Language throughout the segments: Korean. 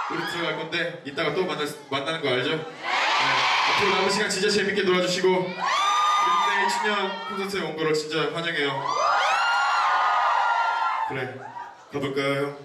우리 들어갈 건데 이따가 또 만나는 거 알죠? 네. 앞으로 남은 시간 진짜 재밌게 놀아주시고 우리 때 1주년 콘서트에 온 거로 진짜 환영해요. 그래, 가볼까요?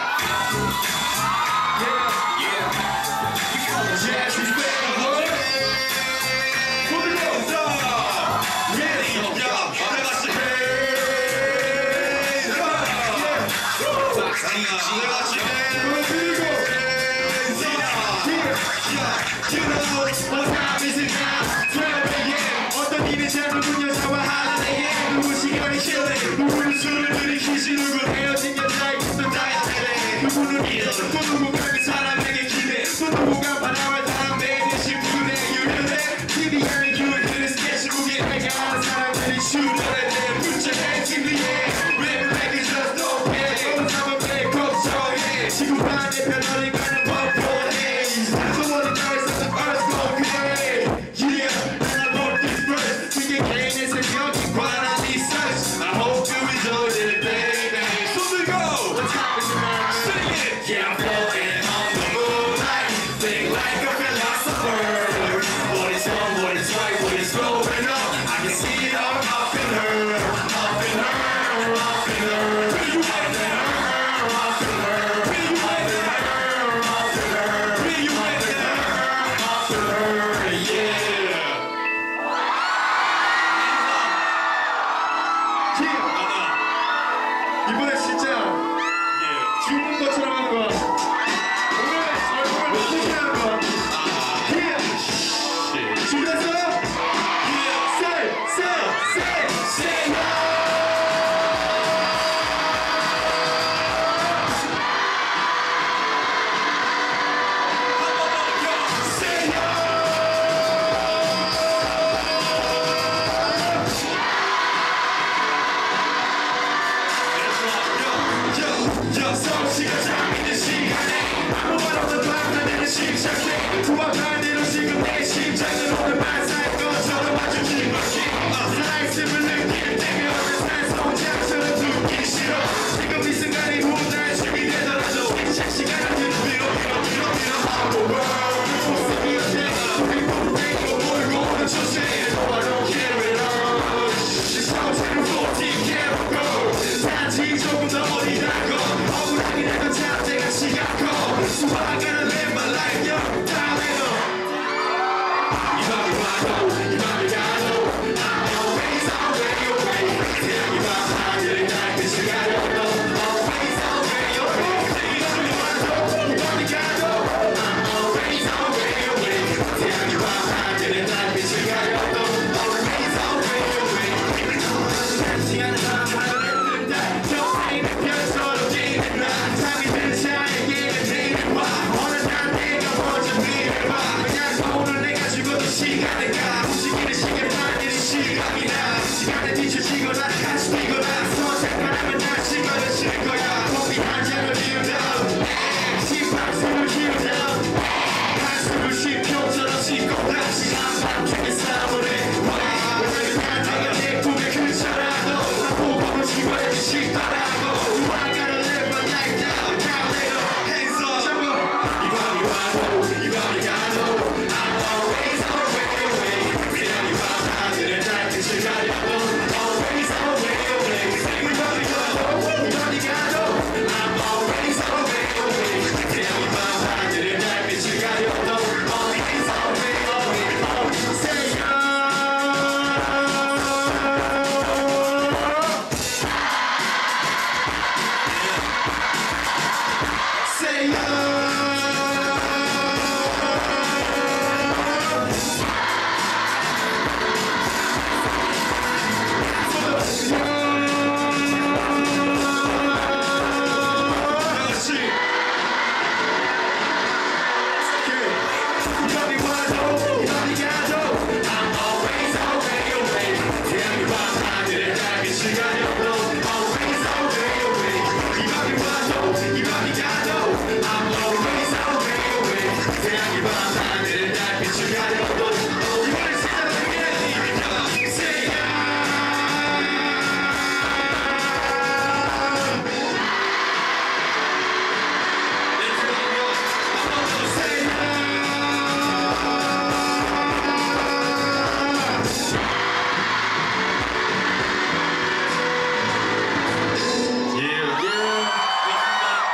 어떤 일이 잘못은 여자와 하는데 누구 시간이 싫네 누구는 술을 들이키시 누구 헤어진 여자의 깊은 다이어트래 누구는 믿어도 또 누군가 그 사람에게 기대 또 누군가 바람을 타는 매일 심쿵에 유료돼 TV 아닌 교육들의 스케치북에 내가 아는 사람들이 슈터에 내 문자에 TV에 랩을 내기 just don't pay 너는 한번 배 걱정해 지금 반대편 어디 가는 뻔뻔해 소원이 닿아있어 the earth go crazy yeah and I wrote this verse 그게 개인의 새벽이 관한 research I hope you enjoy it baby so we go what time is it now sing it yeah I'm floating on the moonlight think like a philosopher what is wrong what is right what is going on I can see it all up in her up in her up in her up in her up in her up in her up in her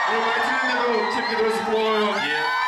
오늘 많이 틀렸는데도 재밌게 들어서 고마워요.